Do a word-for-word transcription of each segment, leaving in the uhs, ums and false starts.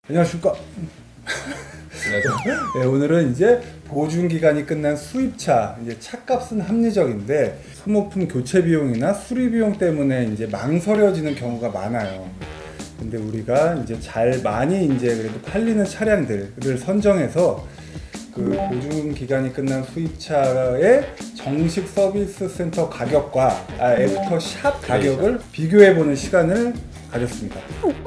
안녕하십니까. 네, 오늘은 이제 보증 기간이 끝난 수입차, 이제 차값은 합리적인데 소모품 교체 비용이나 수리 비용 때문에 이제 망설여지는 경우가 많아요. 근데 우리가 이제 잘 많이 이제 그래도 팔리는 차량들을 선정해서 그 보증 기간이 끝난 수입차의 정식 서비스 센터 가격과 아, 애프터 샵 가격을 비교해보는 시간을 가졌습니다.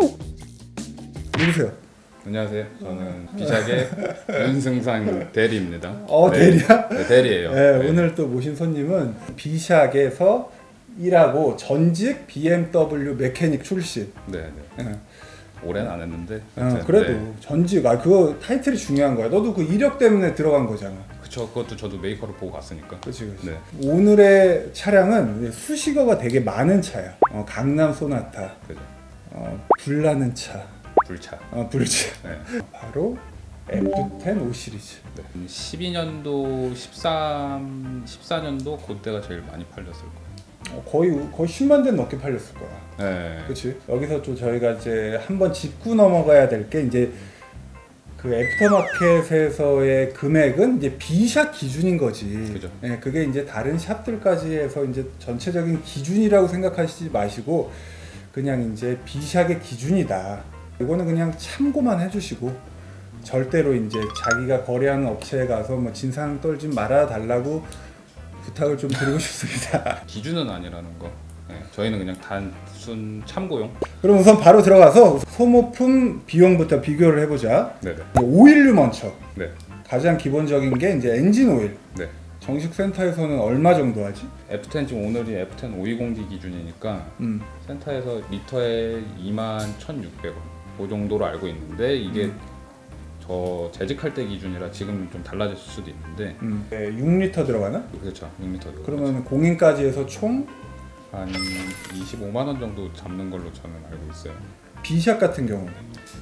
누구세요? 안녕하세요. 저는 비샥의 윤승상 대리입니다. 어, 네. 대리야? 네, 대리예요. 네, 네. 오늘 또 모신 손님은 비샥에서 일하고 전직 비엠더블유 메케닉 출신. 네, 네. 네. 오래는 안 했는데. 어, 그래도 네. 전직, 아 그거 타이틀이 중요한 거야. 너도 그 이력 때문에 들어간 거잖아. 그쵸. 그것도 저도 메이커를 보고 갔으니까. 그렇지, 그렇지. 네. 오늘의 차량은 수식어가 되게 많은 차야. 어, 강남 소나타, 그죠. 어, 불나는 차, 불차. 어, 불차. 네. 바로 에프 텐 오 시리즈. 네. 십이 년도, 십삼, 십사 년도 그때가 제일 많이 팔렸을 거예요. 어, 거의 거의 십만 대 넘게 팔렸을 거야. 네. 그렇지. 여기서 좀 저희가 이제 한번 짚고 넘어가야 될 게 이제 그 애프터마켓에서의 금액은 이제 비샥 기준인 거지. 그죠. 예, 그게 이제 다른 샵들까지 해서 이제 전체적인 기준이라고 생각하시지 마시고 그냥 이제 비샥의 기준이다. 이거는 그냥 참고만 해주시고 절대로 이제 자기가 거래하는 업체에 가서 뭐 진상 떨지 말아 달라고 부탁을 좀 드리고 싶습니다. 기준은 아니라는 거. 네. 저희는 그냥 단순 참고용. 그럼 우선 바로 들어가서 소모품 비용부터 비교를 해보자. 네네. 오일류 먼저. 네. 가장 기본적인 게 이제 엔진 오일. 네. 정식 센터에서는 얼마 정도 하지? 에프 텐 지금 오늘이 에프 텐 오백이십 디 기준이니까 음. 센터에서 리터에 이만 천육백 원 그 정도로 알고 있는데 이게 음. 저 재직할 때 기준이라 지금 좀 달라질 수도 있는데 음. 네, 육 리터 들어가나? 그렇죠. 육 리터 들어가죠. 그러면 공인까지 해서 총 한 이십오만 원 정도 잡는 걸로 저는 알고 있어요. 비샥 같은 경우는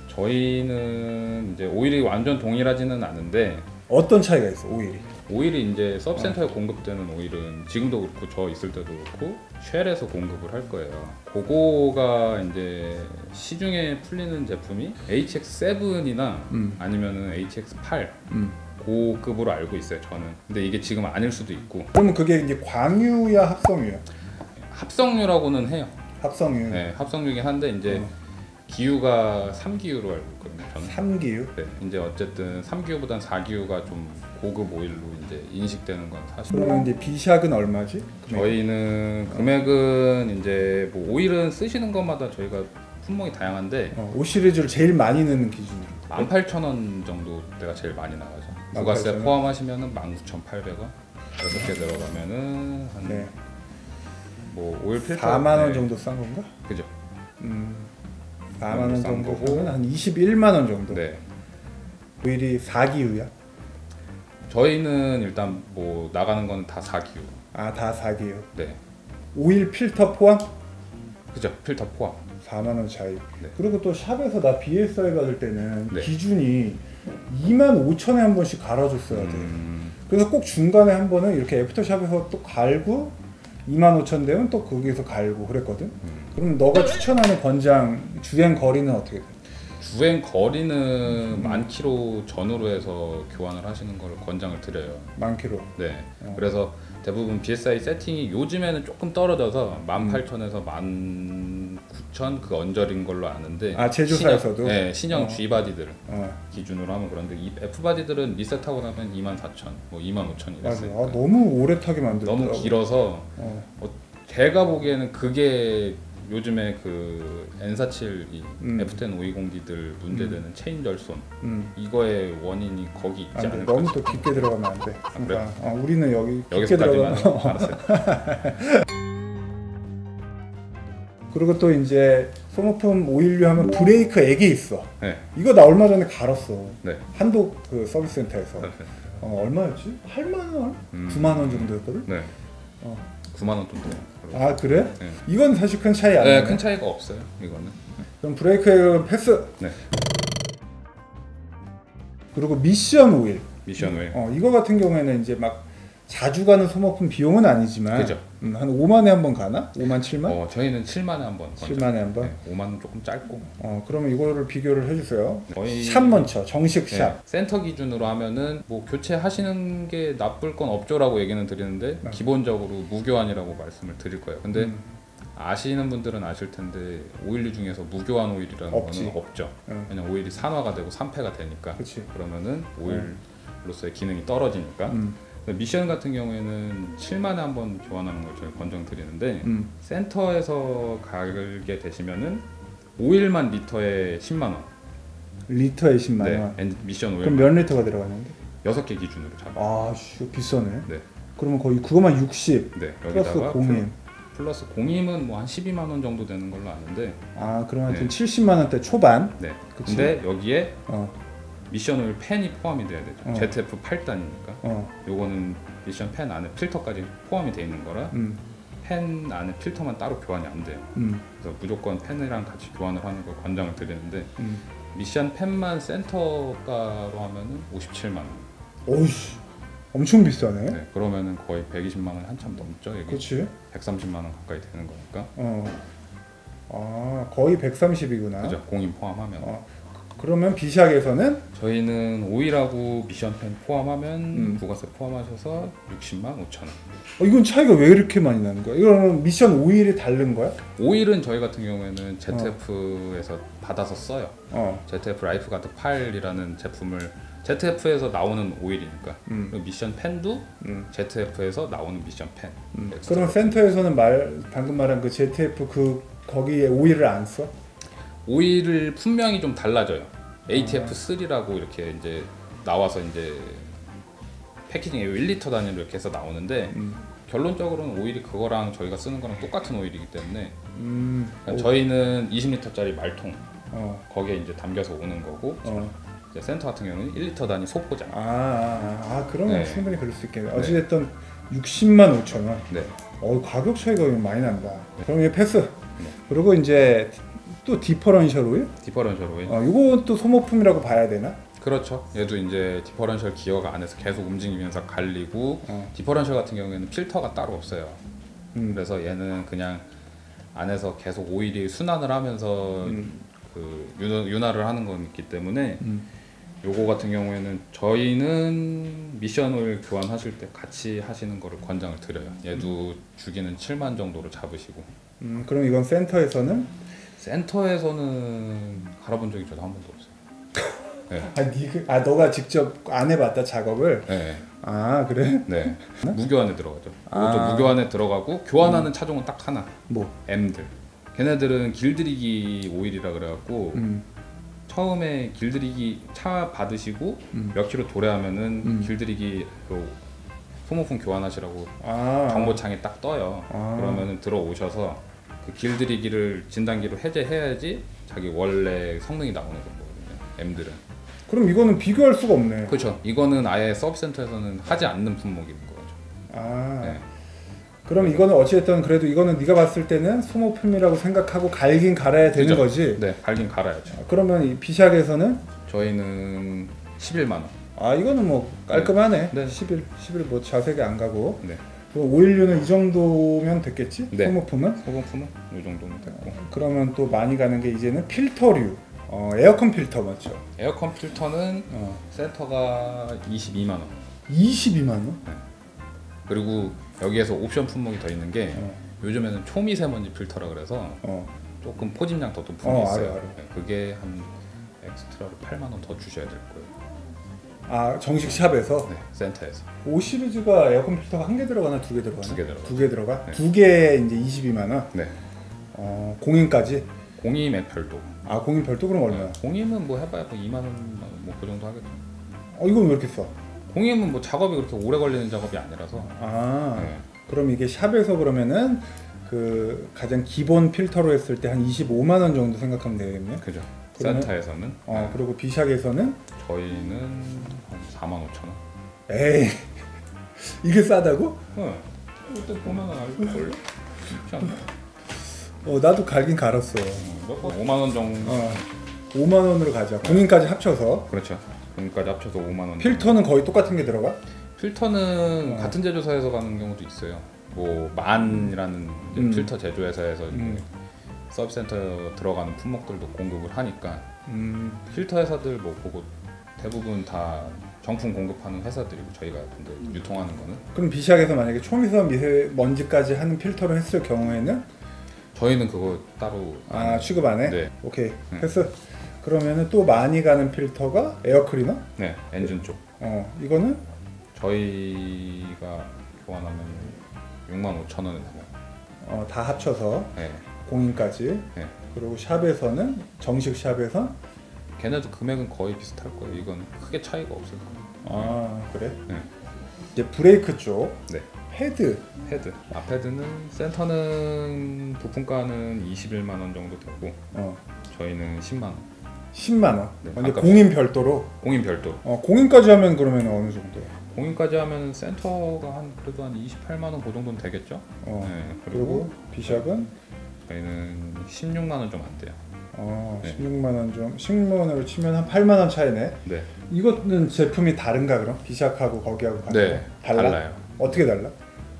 저희는 이제 오일이 완전 동일하지는 않은데 어떤 차이가 있어? 오일이 오일이 이제 서브센터에 어. 공급되는 오일은 지금도 그렇고 저 있을 때도 그렇고 쉘에서 공급을 할 거예요. 그거가 이제 시중에 풀리는 제품이 에이치 엑스 세븐이나 음. 아니면은 에이치 엑스 팔 음. 고급으로 알고 있어요. 저는. 근데 이게 지금 아닐 수도 있고. 그러면 그게 이제 광유야 합성유야? 합성유라고는 해요. 합성유. 네, 합성유긴 한데 이제 어. 기유가 삼 기유로 알고 있거든요. 저는. 삼 기유? 네, 이제 어쨌든 삼 기유보단 사 기유가 좀 고급 오일로 이제 인식되는 건 사실. 그러면 이제 비샥은 얼마지? 금액? 저희는 금액은 이제 뭐 오일은 쓰시는 것마다 저희가 품목이 다양한데 어, 오 시리즈를 제일 많이 넣는 기준이야. 만 팔천 원 정도 때가 제일 많이 나가죠. 부가세 포함하시면은 만 구천팔백 원. 여섯 개 들어가면은 한 네. 뭐 오일 필터 사만 원 네. 정도 싼 건가? 그죠. 음. 사만 원 싼 정도 거고. 하면 한 이십일만 원 정도. 네. 오일이 사 기유야? 저희는 일단 뭐 나가는 건 다 사 기유. 아, 다 사 기유. 네. 오일 필터 포함? 그죠. 필터 포함. 사만 원 차이. 네. 그리고 또 샵에서 나 비에스아이 받을 때는 네. 기준이 이만 오천에 한 번씩 갈아줬어야 돼. 음... 그래서 꼭 중간에 한 번은 이렇게 애프터샵에서 또 갈고 이만 오천 되면 또 거기서 갈고 그랬거든. 음. 그럼 너가 추천하는 권장 주행 거리는 어떻게 돼? 주행 거리는 음. 만 킬로 전후로 해서 교환을 하시는 걸 권장을 드려요. 만 킬로. 네. 어. 그래서 대부분 비에스아이 세팅이 요즘에는 조금 떨어져서 만 팔천에서 만 구천 그 언저리인 걸로 아는데. 아, 제조사에서도? 신형, 네, 신형 어. G 바디들 어. 기준으로 하면 그런데 이 F 바디들은 리셋하고 나면 이만 사천, 뭐 이만 오천 맞아. 이랬으니까. 아, 너무 오래 타게 만들더라고. 너무 길어서 어. 어, 제가 보기에는 그게 요즘에 그 엔 사십칠 이 음. 에프 텐 오백이십 디들 문제되는 음. 체인 절손 음. 이거의 원인이 거기 있지 안 돼. 않을까. 너무 또 깊게 들어가면 안 돼. 아, 그러니까 어, 우리는 여기 깊게 여기서까지만 들어가면 알았어요. 그리고 또 이제 소모품 오일류 하면 브레이크 액이 있어. 네. 이거 나 얼마 전에 갈았어. 네. 한도 그 서비스 센터에서. 네. 어, 얼마였지? 팔만 원? 음. 구만 원 정도였거든? 네. 어. 구만 원 정도. 아, 그래? 네. 이건 사실 큰 차이 안 네, 나네. 큰 차이가 없어요. 이거는. 그럼 브레이크 액은 패스. 네. 그리고 미션 오일. 미션 오일. 어, 이거 같은 경우에는 이제 막 자주 가는 소모품 비용은 아니지만 그죠. 음, 한 오만에 한 번 가나? 오만, 칠만? 어, 저희는 칠만에 한 번. 칠만에 한 번? 네, 오만은 조금 짧고. 어, 그러면 이거를 비교를 해주세요. 거의 샵 먼저, 정식 샵. 네, 센터 기준으로 하면은 뭐 교체하시는 게 나쁠 건 없죠라고 얘기는 드리는데 네. 기본적으로 무교환이라고 말씀을 드릴 거예요. 근데 음. 아시는 분들은 아실 텐데 오일류 중에서 무교환 오일이라는 없지. 거는 없죠. 응. 왜냐면 오일이 산화가 되고 산패가 되니까. 그치. 그러면은 오일로서의 기능이 떨어지니까. 음. 근데 미션 같은 경우에는 칠만에 한 번 교환하는 걸 저희 권장드리는데 음. 센터에서 가게 되시면은 오일만 리터에 십만 원. 리터에 십만 네, 원. 엔- 미션 오일 그럼 몇 리터가 들어가는데? 여섯 개 기준으로 잡아. 아, 씨, 이거 비싸네. 네, 그러면 거의 그거만 육십. 네. 플러스 여기다가 공임. 플러스 공임은 뭐 한 십이만 원 정도 되는 걸로 아는데. 아, 그럼 하여튼 네. 칠십만 원대 초반. 네. 그치? 근데 여기에 어, 미션 오일 팬이 포함이 돼야 되죠. 어. 제트에프 팔 단이니까. 어, 요거는 미션 팬 안에 필터까지 포함이 돼 있는 거라 음, 팬 안에 필터만 따로 교환이 안 돼요. 음, 그래서 무조건 팬이랑 같이 교환을 하는 걸 권장을 드리는데 음. 미션 팬만 센터가로 하면은 오십칠만 원. 오이씨, 엄청 비싸네. 네, 그러면은 거의 백이십만 원 한참 넘죠. 여기 그렇지? 백삼십만 원 가까이 되는 거니까. 어, 아, 거의 백삼십이구나. 그죠? 공임 포함하면. 어, 그러면 비샥에서는 저희는 오일하고 미션 팬 포함하면 음. 부가세 포함하셔서 육십만 오천 원. 어, 이건 차이가 왜 이렇게 많이 나는 거야? 이거는 미션 오일이 다른 거야? 오일은 저희 같은 경우에는 제트에프에서 받아서 써요. 어, 제트에프 라이프 가드 팔이라는 제품을 제트에프에서 나오는 오일이니까. 음, 그리고 미션 팬도 음, 제트에프에서 나오는 미션 팬. 음. 엑스트라. 그럼 센터에서는 말 방금 말한 그 제트에프 그 거기에 오일을 안 써? 오일을 분명히 좀 달라져요. 에이티에프 쓰리라고 이렇게 이제 나와서 이제 패키징에 일 리터 단위로 이렇게 해서 나오는데 음, 결론적으로는 오일이 그거랑 저희가 쓰는 거랑 똑같은 오일이기 때문에 음, 그러니까 오, 저희는 이십 리터짜리 말통 어, 거기에 이제 담겨서 오는 거고 어. 이제 센터 같은 경우는 일 리터 단위 소포장. 아, 아, 아, 그러면 네. 충분히 그럴 수 있겠네. 네. 어찌됐든 육십만 오천 원. 네. 어, 가격 차이가 많이 난다. 그럼 이게 패스. 그리고 이제 또 디퍼런셜 오일? 디퍼런셜 오일. 어, 이건 또 소모품이라고 봐야 되나? 그렇죠. 얘도 이제 디퍼런셜 기어가 안에서 계속 움직이면서 갈리고 어, 디퍼런셜 같은 경우에는 필터가 따로 없어요. 음, 그래서 얘는 그냥 안에서 계속 오일이 순환을 하면서 음, 그 윤- 윤활을 하는 거기 때문에 음. 요거 같은 경우에는 저희는 미션 오일 교환하실 때 같이 하시는 거를 권장을 드려요. 얘도 주기는 칠만 정도로 잡으시고 음, 그럼 이건 센터에서는? 센터에서는 갈아본 적이 저도 한 번도 없어요. 네. 아, 니 그, 아, 너가 직접 안 해봤다 작업을? 네. 아, 그래? 네. 무교환에 들어가죠. 아. 이것도 무교환에 들어가고 교환하는 차종은 딱 하나. 뭐? M들. 걔네들은 길들이기 오일이라 그래갖고 음, 처음에 길들이기 차 받으시고 음. 몇 킬로 도래하면은 음. 길들이기 그 소모품 교환하시라고 아, 정보창에 딱 떠요. 아. 그러면은 들어오셔서 그 길들이기를 진단기로 해제해야지 자기 원래 성능이 나오는 거거든요. M들은. 그럼 이거는 비교할 수가 없네. 그렇죠. 이거는 아예 서브센터에서는 하지 않는 품목인 거죠. 아, 네. 그럼 이거는 어찌됐든 그래도 이거는 네가 봤을 때는 소모품이라고 생각하고 갈긴 갈아야 되는 그죠? 거지? 네, 갈긴 갈아야죠. 아, 그러면 이 비샥에서는? 저희는 십일만 원. 아, 이거는 뭐 깔끔하네. 네. 십일, 십일 뭐 자세히 안 가고. 네. 그 오일류는 이 정도면 됐겠지? 네. 소모품은? 소모품은 이 정도면 됐고. 그러면 또 많이 가는 게 이제는 필터류. 어, 에어컨 필터 맞죠? 에어컨 필터는 어, 센터가 이십이만 원. 이십이만 원? 그리고 여기에서 옵션 품목이 더 있는 게 어, 요즘에는 초미세먼지 필터라 그래서 어. 조금 포집량 더 높은 어, 게 있어요. 알아, 알아. 네, 그게 한 엑스트라로 팔만 원 더 주셔야 될 거예요. 아, 정식 샵에서? 네, 센터에서. 오 시리즈가 에어컨 필터가 한 개 들어가나 두 개 들어가나? 두 개 들어가요. 두 개 들어가? 네. 두 개에 이제 이십이만 원? 네. 어, 공인까지? 공임에 별도. 아, 공인 별도 그럼 얼마야? 네, 공임은 뭐 해봐야 뭐 이만 원 뭐 그 정도 하겠죠. 어, 이건 왜 이렇게 싸? 공임은 뭐 작업이 그렇게 오래 걸리는 작업이 아니라서. 아, 네. 그럼 이게 샵에서 그러면은 그 가장 기본 필터로 했을 때 한 이십오만 원 정도 생각하면 되겠네. 그죠. 그러면- 센터에서는. 어, 네. 그리고 비샥에서는 저희는 한 사만 오천 원. 에이 이게 싸다고? 네. 그때 보면 알걸요? 참. 어, 나도 갈긴 갈았어. 몇번 오만 원 정도. 어, 오만 원으로 가자. 공인까지 합쳐서. 그렇죠. 그까지 합쳐서 오만 원. 필터는 거의 똑같은 게 들어가? 필터는 어. 같은 제조사에서 가는 경우도 있어요. 뭐 만이라는 이제 음. 필터 제조회사에서 음. 서비스센터 들어가는 품목들도 공급을 하니까 음. 필터 회사들 뭐 보고 대부분 다 정품 공급하는 회사들이고 저희가 근데 유통하는 거는 그럼 비샥에서 만약에 초미세와 미세먼지까지 하는 필터를 했을 경우에는 저희는 그거 따로 아 취급 안 해? 네. 오케이 네. 됐어. 그러면은 또 많이 가는 필터가 에어클리너? 네 엔진 쪽 어 이거는 저희가 교환하면 육만 오천 원에 넘어요. 어, 다 합쳐서 네. 공인까지. 네. 그리고 샵에서는 정식 샵에서 걔네도 금액은 거의 비슷할 거예요. 이건 크게 차이가 없을 거예요. 아 그래? 네. 이제 브레이크 쪽 네. 패드 헤드. 앞헤드는 센터는 부품가는 이십일만 원 정도 되고 어 저희는 십만 원. 십만 원. 네, 근데 아까- 공인 별도로. 공인 별도. 어 공인까지 하면 그러면 어느 정도? 공인까지 하면 센터가 한 그래도 한 이십팔만 원 그 정도는 되겠죠. 어 네. 그리고 비샥은 저희는 십육만 원 좀 안 돼요. 어 네. 십육만 원 좀 십만 원으로 치면 한 팔만 원 차이네. 네. 이거는 제품이 다른가 그럼? 비샥하고 거기하고 다른가? 네. 달라? 달라요. 어떻게 달라?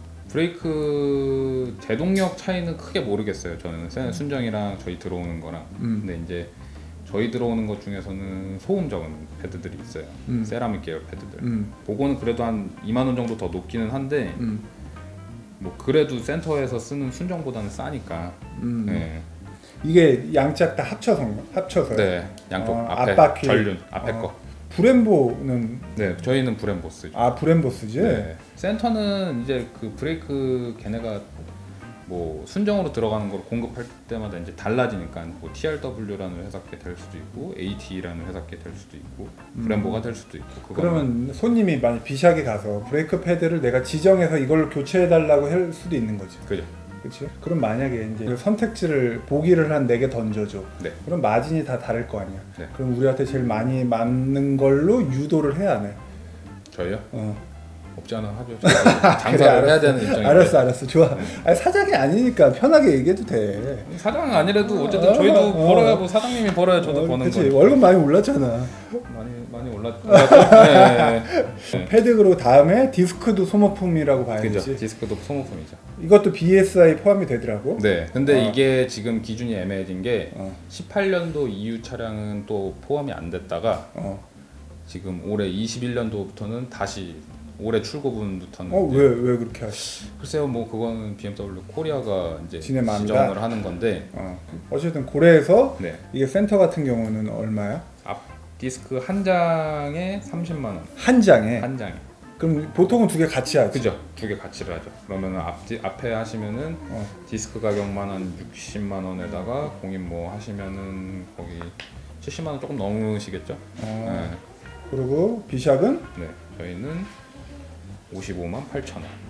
브레이크 제동력 차이는 크게 모르겠어요. 저는 센- 순정이랑 저희 들어오는 거랑. 음. 근데 이제 저희 들어오는 것 중에서는 소음 적은 패드들이 있어요. 음. 세라믹 계열 패드들. 음. 그거는 그래도 한 이만 원 정도 더 높기는 한데 음. 뭐 그래도 센터에서 쓰는 순정보다는 싸니까. 음. 네. 이게 양짝 다 합쳐서 합쳐서요? 네. 양쪽 어, 앞에 앞바퀴. 전륜 앞에 어. 거. 브렘보는 네. 저희는 브렘보 쓰죠. 아 브렘보 쓰지? 네. 센터는 이제 그 브레이크 걔네가 뭐 순정으로 들어가는 걸 공급할 때마다 이제 달라지니까 뭐 티알더블유라는 회사께 될 수도 있고 에이티라는 회사께 될 수도 있고 브렘보가 될 수도 있고 그거는 그러면 손님이 만약 비샥에 가서 브레이크 패드를 내가 지정해서 이걸 교체해 달라고 할 수도 있는 거지. 그죠. 그렇지? 그럼 만약에 이제 선택지를 보기를 한 네 개 던져줘. 네. 그럼 마진이 다 다를 거 아니야. 네. 그럼 우리한테 제일 많이 맞는 걸로 유도를 해야 안 해? 저희요? 어. 없지 않아 하죠. 장사를 그래, 알았어. 해야 되는 입장인데. 알았어, 알았어, 좋아. 아니, 사장이 아니니까 편하게 얘기해도 돼. 사장은 아니라도 어쨌든 어, 저희도 어. 벌어야 뭐 사장님이 벌어야 저도 어, 버는 그치? 거니까. 월급 많이 올랐잖아. 많이 많이 올랐. 올랐죠? 네. 네. 패드 그리고 다음에 디스크도 소모품이라고 그죠. 봐야지. 디스크도 소모품이죠. 이것도 비에스아이 포함이 되더라고. 네. 근데 어. 이게 지금 기준이 애매해진 게 어, 십팔 년도 이후 차량은 또 포함이 안 됐다가 어, 지금 올해 이십일 년도부터는 다시 올해 출고분부터는 어, 이제 왜, 왜 그렇게 하시? 글쎄요 뭐 그거는 비엠더블유 코리아가 이제 지네 맘이다? 지정을 하는 건데 어, 어쨌든 고래에서 네. 이게 센터 같은 경우는 얼마야? 앞 디스크 한 장에 삼십만 원. 한 장에. 한 장에. 그럼 보통은 두 개 같이 하지. 그죠. 두 개 같이를 하죠. 그러면 앞 앞에 하시면은 어, 디스크 가격만 한 육십만 원에다가 공인 뭐 하시면은 거기 칠십만 원 조금 넘으시겠죠? 어, 그리고 비샥은 네. 네. 저희는 오십오만 팔천 원.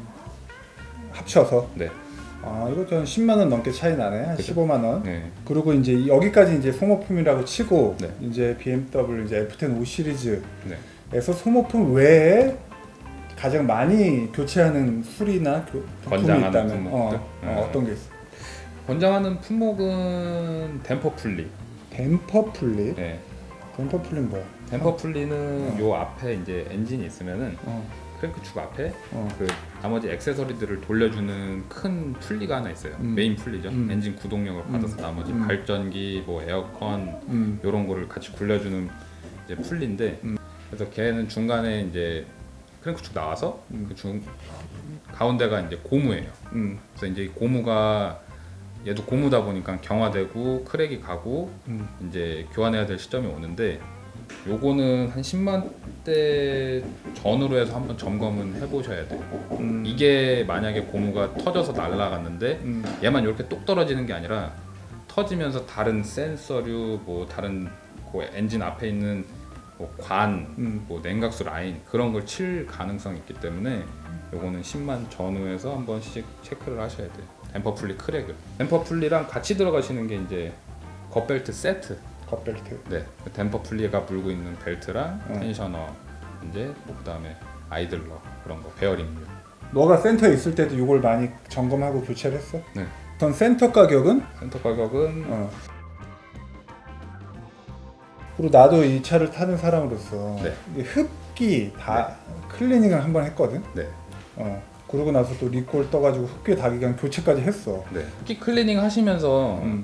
합쳐서. 네. 아, 이것도 한 십만 원 넘게 차이 나네. 한 그죠. 십오만 원. 네. 그리고 이제 여기까지 이제 소모품이라고 치고 네. 이제 비엠더블유 이제 에프 텐 오 시리즈에서 네. 소모품 외에 가장 많이 교체하는 술이나 교, 부품이 권장하는 있다면 품목들? 어, 어, 네. 어떤 게 있어? 권장하는 품목은 댐퍼 풀리. 댐퍼 풀리? 네. 댐퍼 풀리는 뭐야? 댐퍼 풀리는 어. 요 앞에 이제 엔진이 있으면은 어, 크랭크 축 앞에 어, 그 나머지 액세서리들을 돌려주는 큰 풀리가 하나 있어요. 음. 메인 풀리죠. 음. 엔진 구동력을 받아서 음. 나머지 음. 발전기, 뭐 에어컨 음, 이런 거를 같이 굴려주는 이제 풀리인데 음. 그래서 걔는 중간에 이제 크랭크 축 나와서 음. 그 중 가운데가 이제 고무예요. 음, 그래서 이제 이 고무가 얘도 고무다 보니까 경화되고 크랙이 가고 음. 이제 교환해야 될 시점이 오는데 요거는 한 십만 대 전으로 해서 한번 점검은 해보셔야 돼요. 음. 이게 만약에 고무가 터져서 날아갔는데 음. 얘만 이렇게 똑 떨어지는 게 아니라 터지면서 다른 센서류 뭐 다른 그 엔진 앞에 있는 뭐 관, 음. 뭐 냉각수 라인 그런 걸 칠 가능성이 있기 때문에 요거는 십만 전후에서 한 번씩 체크를 하셔야 돼요. 댐퍼 풀리 크랙을. 댐퍼 풀리랑 같이 들어가시는 게 이제 겉벨트 세트. 겉벨트. 네, 그 댐퍼 풀리가 물고 있는 벨트랑 어. 텐셔너 이제 뭐 그다음에 아이들러 그런 거 베어링류. 너가 센터에 있을 때도 이걸 많이 점검하고 교체를 했어? 네. 전 센터 가격은? 센터 가격은 어. 그리고 나도 이 차를 타는 사람으로서 네. 이게 흡기 다 클리닝을 한번 했거든. 네. 어. 그러고 나서 또 리콜 떠가지고 흡기 다기관 교체까지 했어. 네. 흡기 클리닝 하시면서 음.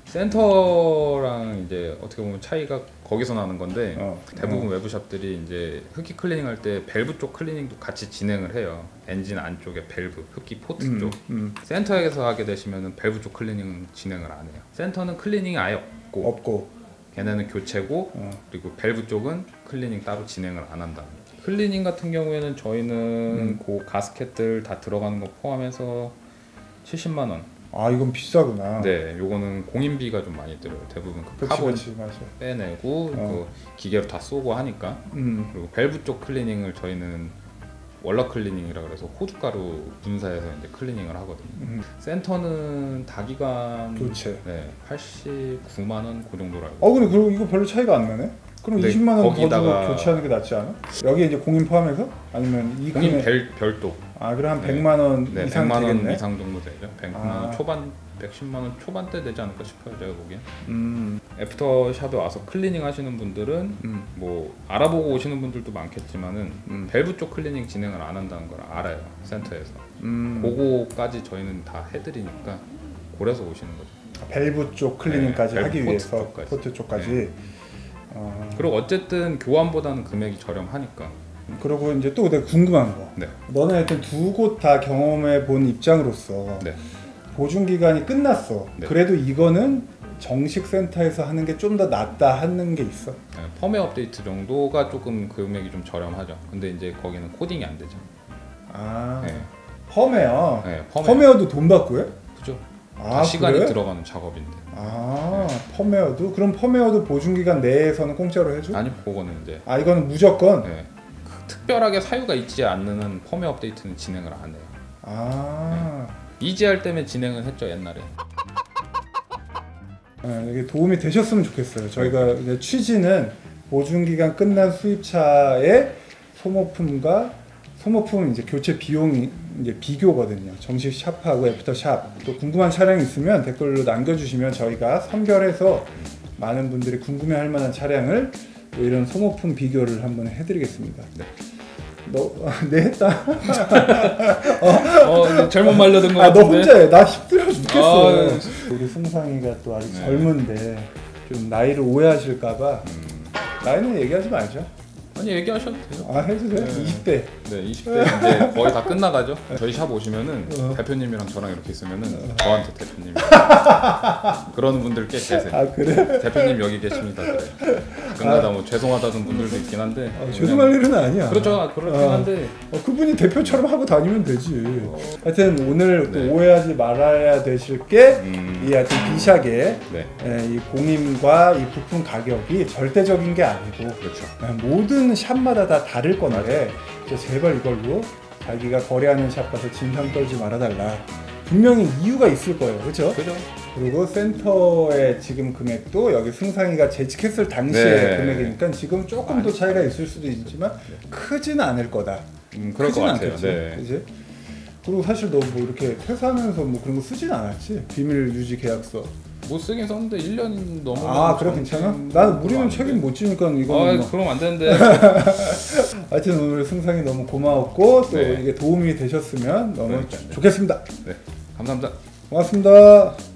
센터랑 이제 어떻게 보면 차이가 거기서 나는 건데 어. 대부분 외부샵들이 이제 흡기 클리닝 할 때 밸브 쪽 클리닝도 같이 진행을 해요. 엔진 안쪽에 밸브, 흡기 포트 음, 쪽. 음. 센터에서 하게 되시면은 밸브 쪽 클리닝 진행을 안 해요. 센터는 클리닝이 아예 없고 없고. 걔네는 교체고 어. 그리고 밸브 쪽은 클리닝 따로 진행을 안 한다. 클리닝 같은 경우에는 저희는 음. 그 가스켓들 다 들어가는 거 포함해서 칠십만 원. 아 이건 비싸구나. 네, 요거는 공인비가 좀 많이 들어요. 대부분 그 그치, 카본 그치, 맞아. 빼내고 어. 그 기계로 다 쏘고 하니까. 음. 그리고 밸브 쪽 클리닝을 저희는 월러 클리닝이라 그래서 호주가루 분사해서 이제 클리닝을 하거든요. 음. 센터는 다기관 교체. 네, 팔십구만 원 그 정도로 알고. 어 근데 그리고 이거 별로 차이가 안 나네? 그럼 네, 이십만 원 더 주고 거기다가- 교체하는 게 낫지 않아? 여기 이제 공인 포함해서? 아니면 이 공인 금액- 별, 별도. 아 그럼 한 네. 백만 원 네, 이상 백만 원 되겠네? 이상 정도 되죠. 백만 아. 원 초반, 백십만 원 초반대 되지 않을까 싶어요, 제가 보기엔. 음. 애프터샵에 와서 클리닝 하시는 분들은 음. 뭐 알아보고 오시는 분들도 많겠지만은 음. 밸브 쪽 클리닝 진행을 안 한다는 걸 알아요, 센터에서. 음. 그거까지 저희는 다 해드리니까 고려서 오시는 거죠. 밸브 쪽 클리닝까지 네, 하기 밸브 위해서 포트 쪽까지. 포트 쪽까지. 네. 어. 그리고 어쨌든 교환보다는 금액이 저렴하니까. 그리고 이제 또 내가 궁금한 거. 네. 너는 하여튼 두 곳 다 경험해 본 입장으로서 네. 보증 기간이 끝났어. 네. 그래도 이거는 정식 센터에서 하는 게 좀 더 낫다 하는 게 있어. 네, 펌웨어 업데이트 정도가 조금 금액이 좀 저렴하죠. 근데 이제 거기는 코딩이 안 되죠. 아. 네. 펌웨어. 네, 펌웨어. 펌웨어도 돈 받고 해? 그죠? 아, 다 시간이 그래? 들어가는 작업인데. 아, 펌웨어도? 그럼 펌웨어도 보증 기간 내에서는 공짜로 해줘? 아니, 그거는 이제 아, 이거는 무조건. 네. 그 특별하게 사유가 있지 않는 한 펌웨어 업데이트는 진행을 안 해요. 아. 이지알 때문에 진행을 했죠, 옛날에. 네, 이게 도움이 되셨으면 좋겠어요. 저희가 이제 취지는 보증 기간 끝난 수입차의 소모품과 소모품 이제 교체 비용이 이제 비교거든요. 정식 샵하고 애프터 샵. 또 궁금한 차량이 있으면 댓글로 남겨주시면 저희가 선별해서 많은 분들이 궁금해할 만한 차량을 이런 소모품 비교를 한번 해드리겠습니다. 네. 너, 네 했다. 어, 잘못 말려든 거 아, 너 같은데. 혼자 해. 나 힘들어 죽겠어. 아, 우리 승상이가 또 아직 네. 젊은데 좀 나이를 오해하실까봐 음. 나이는 얘기하지 말자. 아니, 얘기하셔도 돼요. 아, 해주세요. 네. 이십 대. 네, 이십 대 이제 거의 다 끝나가죠. 저희 샵 오시면은 어. 대표님이랑 저랑 이렇게 있으면은 저한테 대표님 그러는 분들 꽤 계세요. 아, 그래? 대표님 여기 계십니다. 그래. 가끔가다 뭐 죄송하다는 분들도 있긴 한데. 아, 그냥- 죄송할 일은 아니야. 그렇죠, 아, 그렇긴 어. 한데. 어, 그분이 대표처럼 하고 다니면 되지. 하여튼 오늘 또 네. 오해하지 말아야 되실 게 음, 이 하여튼 비샥의 네, 에, 이 공임과 이 부품 가격이 절대적인 게 아니고 그렇죠. 에, 모든 샵마다 다 다를 건데 이제 제발 이걸로 자기가 거래하는 샵 가서 진상 떨지 말아달라. 분명히 이유가 있을 거예요, 그렇죠? 그죠? 그리고 센터의 지금 금액도 여기 승상이가 재직했을 당시의 네. 금액이니까 지금 조금 더 차이가 있을 수도 있지만 크지는 않을 거다. 음, 그럴 것 크진 같아요. 않겠지, 네. 그지? 그리고 사실 너 뭐 이렇게 퇴사하면서 뭐 그런 거 쓰진 않았지? 비밀 유지 계약서. 못 쓰긴 썼는데 일 년 넘으면. 아 그래 괜찮아? 나는 우리는 책임 못 지니까 아, 이거는 뭐. 그럼 안 되는데. 하여튼 오늘 승상이 너무 고마웠고 또 네. 이게 도움이 되셨으면 너무 그러니까요. 좋겠습니다. 네, 감사합니다. 고맙습니다.